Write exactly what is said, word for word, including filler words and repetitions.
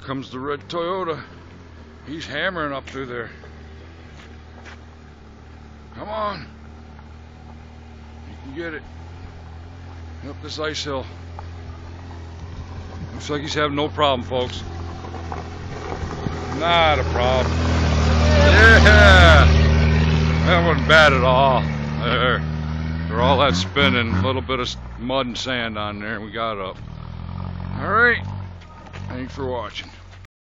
comes the red Toyota. He's hammering up through there. Come on. You can get it. Up this ice hill. Looks like he's having no problem, folks. Not a problem. Yeah! That wasn't bad at all. There. For all that spinning, a little bit of mud and sand on there, and we got up. Alright. Thanks for watching.